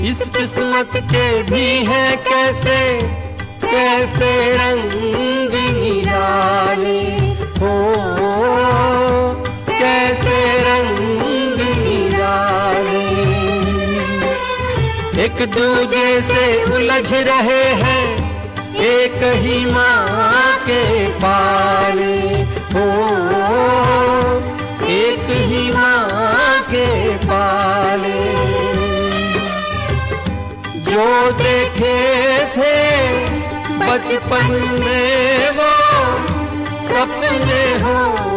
इस किस्मत के भी हैं कैसे कैसे रंग निराले हो, कैसे रंग निराले। एक दूजे से उलझ रहे हैं एक ही माँ के पाले हो, एक ही माँ के पाले। जो देखे थे बचपन में वो सपने हो